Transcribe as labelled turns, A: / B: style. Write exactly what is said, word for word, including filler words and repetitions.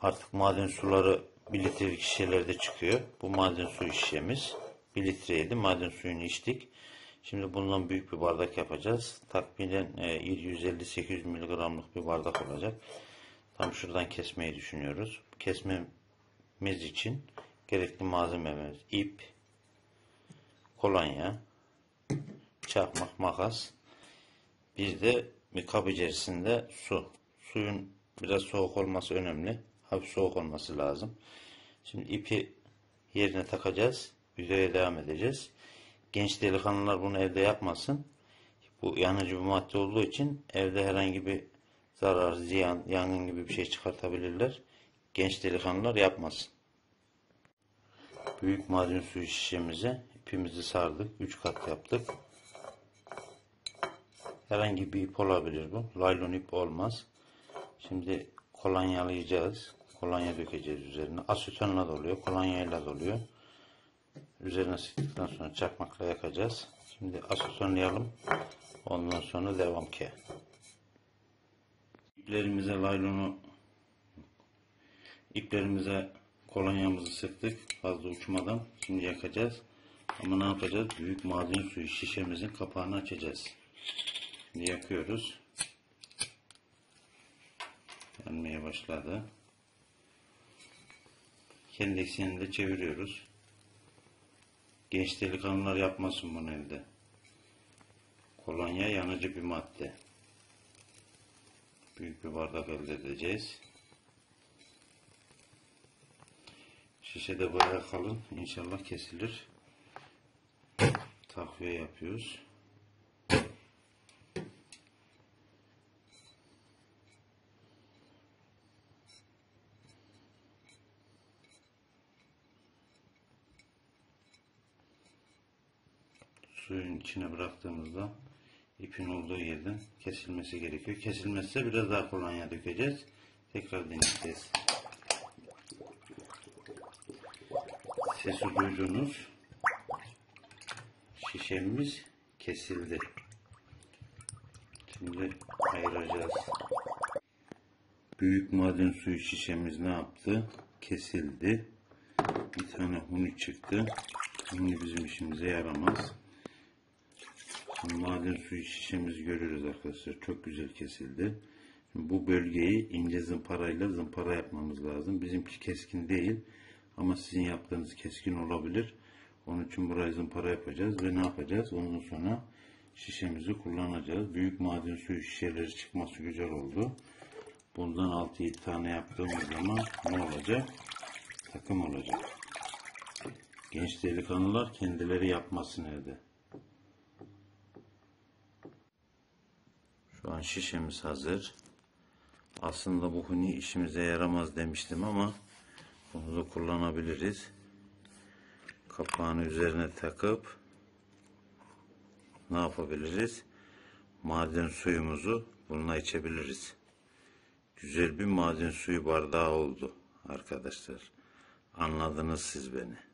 A: Artık maden suları bir litrelik şişelerde çıkıyor. Bu maden suyu şişemiz. bir litreydi. Maden suyunu içtik. Şimdi bundan büyük bir bardak yapacağız. Takriben yedi yüz elli sekiz yüz miligramlık bir bardak olacak. Tam şuradan kesmeyi düşünüyoruz. Kesmemiz için gerekli malzememiz ip, kolonya, çakmak, makas. Bir de bir kap içerisinde su. Suyun biraz soğuk olması önemli. Hafif soğuk olması lazım. Şimdi ipi yerine takacağız. Videoya devam edeceğiz. Genç delikanlılar bunu evde yapmasın. Bu yanıcı bir madde olduğu için evde herhangi bir zarar, ziyan, yangın gibi bir şey çıkartabilirler. Genç delikanlılar yapmasın. Büyük maden suyu şişemize ipimizi sardık. üç kat yaptık. Herhangi bir ip olabilir bu. Laylon ip olmaz. Şimdi kolonyalayacağız. Kolonya dökeceğiz üzerine. Asetonla doluyor. Kolonyayla doluyor. Üzerine sıktıktan sonra çakmakla yakacağız. Şimdi asetonlayalım. Ondan sonra devam ki. İplerimize laylonu iplerimize kolonyamızı sıktık. Fazla uçmadan. Şimdi yakacağız. Ama ne yapacağız? Büyük maden suyu şişemizin kapağını açacağız. Şimdi yakıyoruz. Yanmaya başladı. Kendi eksenini de çeviriyoruz. Genç delikanlılar yapmasın bunu evde. Kolonya yanıcı bir madde. Büyük bir bardak elde edeceğiz. Şişe de bayağı kalın. İnşallah kesilir. Takviye yapıyoruz. Suyun içine bıraktığımızda ipin olduğu yerden kesilmesi gerekiyor. Kesilmezse biraz daha kolonya dökeceğiz. Tekrar deneyeceğiz. Sesi duydunuz. Şişemiz kesildi. Şimdi ayıracağız. Büyük maden suyu şişemiz ne yaptı? Kesildi. Bir tane huni çıktı. Huni bizim işimize yaramaz. Şimdi maden suyu şişemizi görüyoruz arkadaşlar. Çok güzel kesildi. Şimdi bu bölgeyi ince zımparayla zımpara yapmamız lazım. Bizimki keskin değil. Ama sizin yaptığınız keskin olabilir. Onun için burayı zımpara yapacağız. Ve ne yapacağız? Ondan sonra şişemizi kullanacağız. Büyük maden suyu şişeleri çıkması güzel oldu. Bundan altı yedi tane yaptığımız zaman ne olacak? Takım olacak. Genç delikanlılar kendileri yapmasın evde. Şu an şişemiz hazır. Aslında bu huni işimize yaramaz demiştim ama bunu da kullanabiliriz. Kapağını üzerine takıp ne yapabiliriz? Maden suyumuzu bununla içebiliriz. Güzel bir maden suyu bardağı oldu arkadaşlar. Anladınız siz beni.